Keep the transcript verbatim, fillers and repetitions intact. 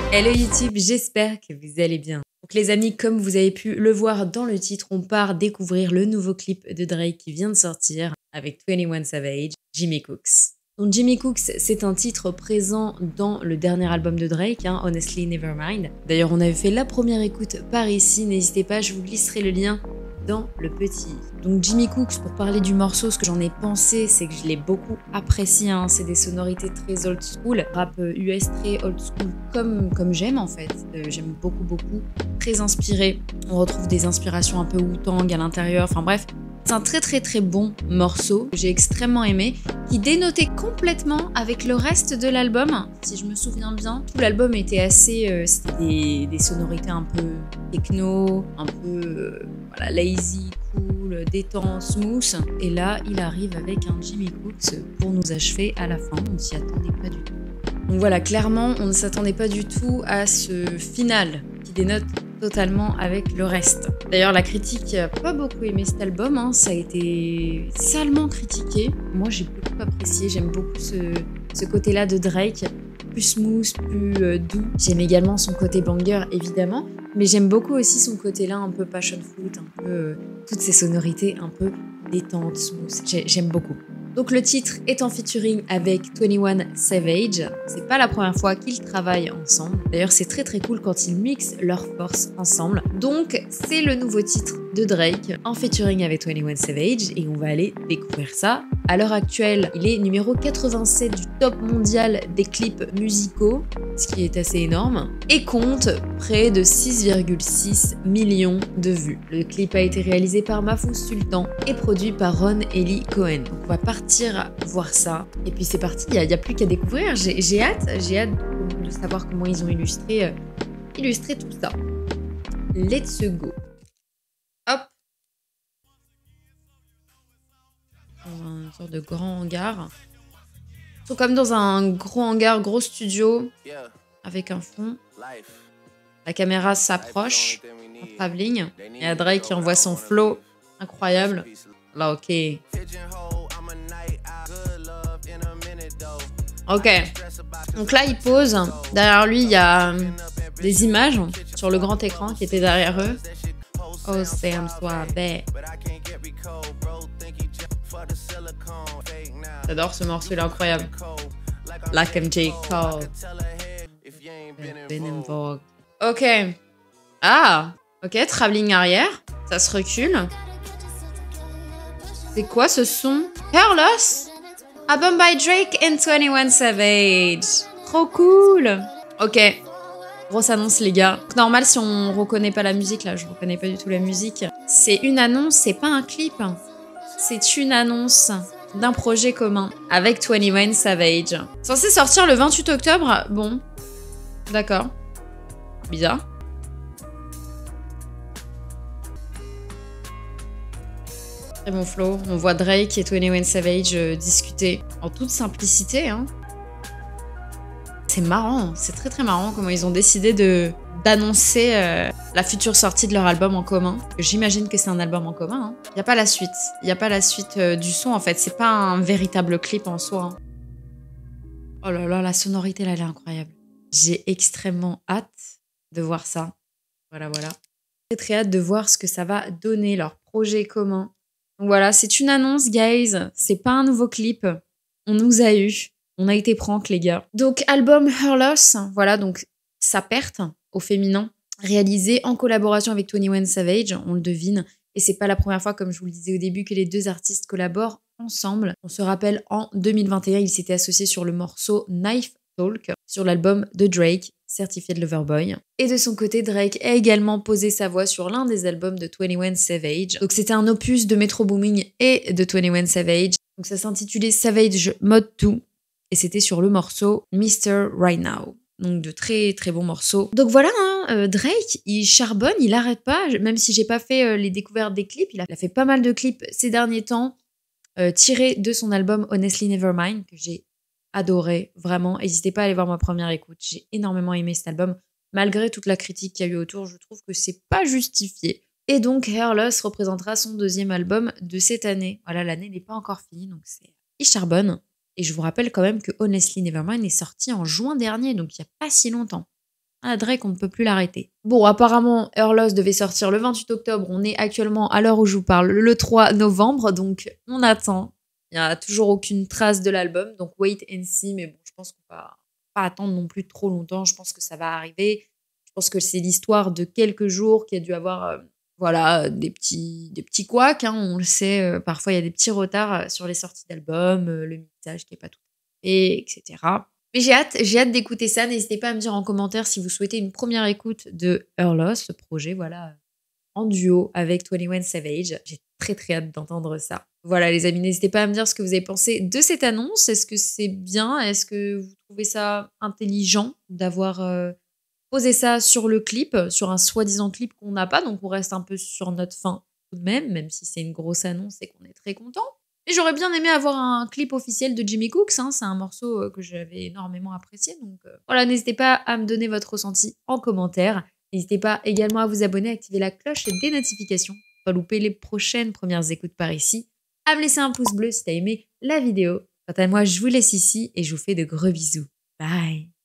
Hello YouTube, j'espère que vous allez bien. Donc les amis, comme vous avez pu le voir dans le titre, on part découvrir le nouveau clip de Drake qui vient de sortir avec vingt et un Savage, Jimmy Cooks. Donc Jimmy Cooks, c'est un titre présent dans le dernier album de Drake, hein, Honestly Nevermind. D'ailleurs, on avait fait la première écoute par ici, n'hésitez pas, je vous glisserai le lien dans le petit. Donc Jimmy Cooks, pour parler du morceau, ce que j'en ai pensé, c'est que je l'ai beaucoup apprécié, hein. C'est des sonorités très old school, rap U S très old school comme, comme j'aime en fait, euh, j'aime beaucoup beaucoup, très inspiré, on retrouve des inspirations un peu Wu-Tang à l'intérieur, enfin bref, c'est un très très très bon morceau que j'ai extrêmement aimé, qui dénotait complètement avec le reste de l'album. Si je me souviens bien, tout l'album était assez... Euh, c'était des, des sonorités un peu techno, un peu euh, voilà, lazy, cool, détente, smooth. Et là, il arrive avec un Jimmy Cooks pour nous achever à la fin. On s'y attendait pas du tout. Donc voilà, clairement, on ne s'attendait pas du tout à ce final qui dénote totalement avec le reste. D'ailleurs, la critique n'a pas beaucoup aimé cet album, hein. Ça a été salement critiqué. Moi, j'ai beaucoup apprécié, j'aime beaucoup ce, ce côté-là de Drake, plus smooth, plus euh, doux. J'aime également son côté banger, évidemment, mais j'aime beaucoup aussi son côté-là un peu passion fruit, un peu euh, toutes ces sonorités un peu détentes, smooth. J'aime beaucoup. Donc le titre est en featuring avec vingt et un Savage. C'est pas la première fois qu'ils travaillent ensemble. D'ailleurs, c'est très très cool quand ils mixent leurs forces ensemble. Donc c'est le nouveau titre de Drake en featuring avec vingt et un Savage et on va aller découvrir ça. À l'heure actuelle, il est numéro quatre-vingt-sept du top mondial des clips musicaux, ce qui est assez énorme, et compte près de six virgule six millions de vues. Le clip a été réalisé par Mahfouz Sultan et produit par Ron Eli Cohen. Donc on va partir voir ça. Et puis c'est parti, il n'y a, a plus qu'à découvrir. J'ai hâte, j'ai hâte de savoir comment ils ont illustré, euh, illustré tout ça. Let's go. Hop. Dans une sorte de grand hangar. Ils sont comme dans un gros hangar, gros studio, avec un fond. La caméra s'approche en travelling. Et à Drake qui envoie son flow incroyable. Là, ok. Ok. Donc là, il pose. Derrière lui, il y a des images sur le grand écran qui étaient derrière eux. Oh, Sam Suave. J'adore ce morceau, il est incroyable. Like M J Cole. Ok. Ah, ok, travelling arrière. Ça se recule. C'est quoi ce son? Carlos? Album by Drake and vingt et un Savage. Trop cool. Ok. Grosse annonce, les gars. Normal, si on reconnaît pas la musique, là, je reconnais pas du tout la musique. C'est une annonce, c'est pas un clip. C'est une annonce d'un projet commun avec vingt et un Savage. Censé sortir le vingt-huit octobre. Bon. D'accord. Bizarre. Très bon flow. On voit Drake et vingt et un Savage euh, discuter en toute simplicité. Hein. C'est marrant. C'est très très marrant comment ils ont décidé de d'annoncer euh, la future sortie de leur album en commun. J'imagine que c'est un album en commun. Il hein. n'y a pas la suite. Il n'y a pas la suite euh, du son en fait. C'est pas un véritable clip en soi. Hein. Oh là là, la sonorité là, elle est incroyable. J'ai extrêmement hâte de voir ça. Voilà, voilà. Très très hâte de voir ce que ça va donner, leur projet commun. Donc voilà, c'est une annonce, guys. C'est pas un nouveau clip. On nous a eu. On a été prank, les gars. Donc, album Her Loss. Voilà, donc sa perte au féminin. Réalisé en collaboration avec vingt et un Savage. On le devine. Et c'est pas la première fois, comme je vous le disais au début, que les deux artistes collaborent ensemble. On se rappelle, en deux mille vingt et un, ils s'étaient associés sur le morceau Knife Talk, sur l'album de Drake, Certified Lover Boy. Et de son côté, Drake a également posé sa voix sur l'un des albums de vingt et un Savage. Donc c'était un opus de Metro Boomin et de vingt et un Savage. Donc ça s'intitulait Savage Mode deux et c'était sur le morceau mister Right Now. Donc de très très bons morceaux. Donc voilà, hein, euh, Drake, il charbonne, il arrête pas. Même si j'ai pas fait euh, les découvertes des clips, il a fait pas mal de clips ces derniers temps, euh, tirés de son album Honestly Nevermind, que j'ai adoré, vraiment. N'hésitez pas à aller voir ma première écoute. J'ai énormément aimé cet album. Malgré toute la critique qu'il y a eu autour, je trouve que c'est pas justifié. Et donc, Her Loss représentera son deuxième album de cette année. Voilà, l'année n'est pas encore finie, donc c'est... Il charbonne. Et je vous rappelle quand même que Honestly Nevermind est sorti en juin dernier, donc il n'y a pas si longtemps. Ah, Drake, on ne peut plus l'arrêter. Bon, apparemment, Her Loss devait sortir le vingt-huit octobre. On est actuellement, à l'heure où je vous parle, le trois novembre. Donc, on attend. Il n'y a toujours aucune trace de l'album. Donc, wait and see. Mais bon, je pense qu'on va pas attendre non plus trop longtemps. Je pense que ça va arriver. Je pense que c'est l'histoire de quelques jours qui a dû avoir... Euh, voilà, des petits, des petits couacs, hein, on le sait. Euh, parfois, il y a des petits retards sur les sorties d'albums. Euh, le mixage qui n'est pas tout fait, et cetera. Mais j'ai hâte, j'ai hâte d'écouter ça. N'hésitez pas à me dire en commentaire si vous souhaitez une première écoute de Her Loss, ce projet, voilà, en duo avec vingt et un Savage. J'ai très très hâte d'entendre ça. Voilà les amis, n'hésitez pas à me dire ce que vous avez pensé de cette annonce. Est-ce que c'est bien? Est-ce que vous trouvez ça intelligent d'avoir euh, posé ça sur le clip, sur un soi-disant clip qu'on n'a pas? Donc on reste un peu sur notre fin tout de même, même si c'est une grosse annonce et qu'on est très content. Et j'aurais bien aimé avoir un clip officiel de Jimmy Cooks, hein. C'est un morceau que j'avais énormément apprécié. Donc euh, voilà, n'hésitez pas à me donner votre ressenti en commentaire. N'hésitez pas également à vous abonner, à activer la cloche des notifications pour pas louper les prochaines premières écoutes par ici. À me laisser un pouce bleu si t'as aimé la vidéo. Quant à moi, je vous laisse ici et je vous fais de gros bisous. Bye!